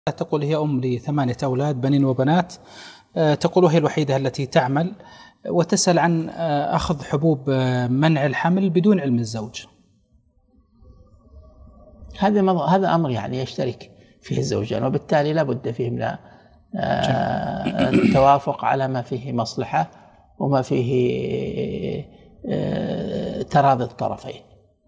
تقول هي أم ل8 أولاد بنين وبنات. تقول وهي الوحيدة التي تعمل، وتسأل عن أخذ حبوب منع الحمل بدون علم الزوج. هذا أمر يعني يشترك فيه الزوجان، وبالتالي لا بد فيه من التوافق على ما فيه مصلحة وما فيه تراضي الطرفين.